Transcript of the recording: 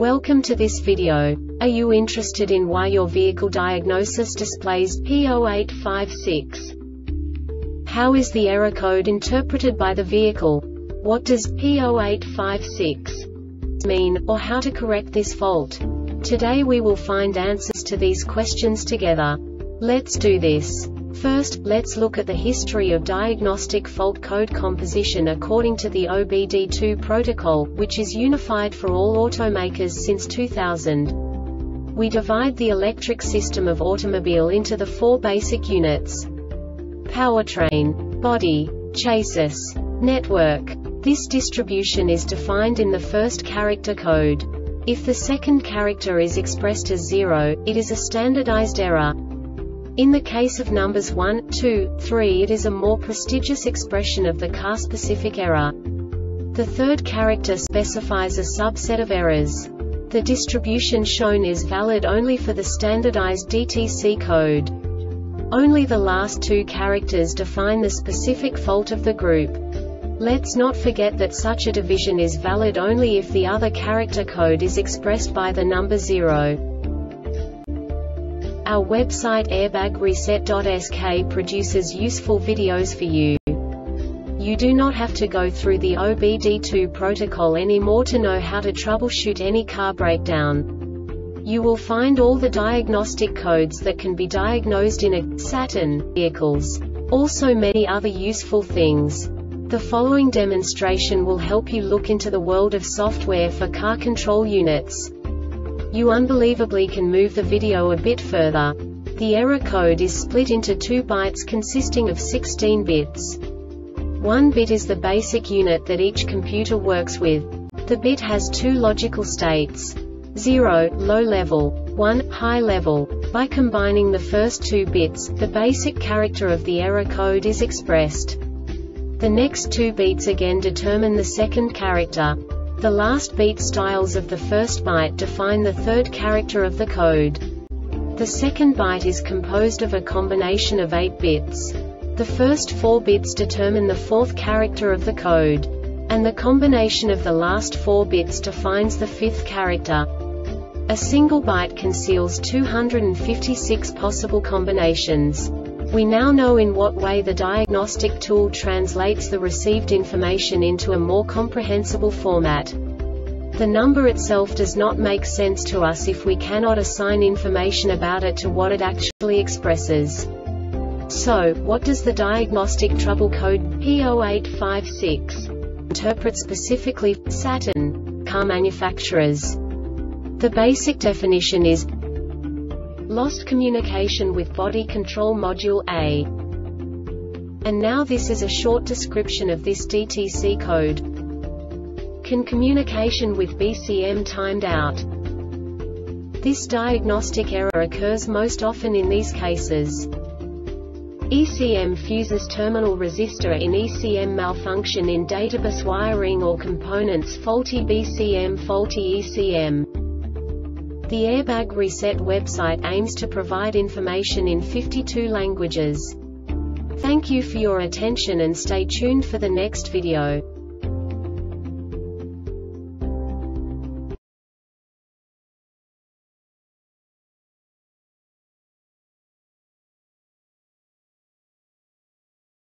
Welcome to this video. Are you interested in why your vehicle diagnosis displays P0856? How is the error code interpreted by the vehicle? What does P0856 mean, or how to correct this fault? Today we will find answers to these questions together. Let's do this. First, let's look at the history of diagnostic fault code composition according to the OBD2 protocol, which is unified for all automakers since 2000. We divide the electric system of automobile into the four basic units: powertrain, body, chassis, network. This distribution is defined in the first character code. If the second character is expressed as 0, it is a standardized error. In the case of numbers 1, 2, 3, it is a more prestigious expression of the car-specific error. The third character specifies a subset of errors. The distribution shown is valid only for the standardized DTC code. Only the last two characters define the specific fault of the group. Let's not forget that such a division is valid only if the other character code is expressed by the number 0. Our website airbagreset.sk produces useful videos for you. You do not have to go through the OBD2 protocol anymore to know how to troubleshoot any car breakdown. You will find all the diagnostic codes that can be diagnosed in a Saturn vehicles. Also many other useful things. The following demonstration will help you look into the world of software for car control units. You unbelievably can move the video a bit further. The error code is split into 2 bytes consisting of 16 bits. 1 bit is the basic unit that each computer works with. The bit has 2 logical states: 0, low level, 1, high level. By combining the first 2 bits, the basic character of the error code is expressed. The next 2 beats again determine the second character. The last beat styles of the first byte define the third character of the code. The second byte is composed of a combination of 8 bits. The first 4 bits determine the fourth character of the code. And the combination of the last 4 bits defines the fifth character. A single byte conceals 256 possible combinations. We now know in what way the diagnostic tool translates the received information into a more comprehensible format. The number itself does not make sense to us if we cannot assign information about it to what it actually expresses. So, what does the diagnostic trouble code P0856 interpret specifically for Saturn car manufacturers? The basic definition is lost communication with body control module A. And now this is a short description of this DTC code. Can communication with BCM timed out? This diagnostic error occurs most often in these cases: ECM fuses terminal resistor in ECM malfunction in databus wiring or components, faulty BCM, faulty ECM. The Airbag Reset website aims to provide information in 52 languages. Thank you for your attention and stay tuned for the next video.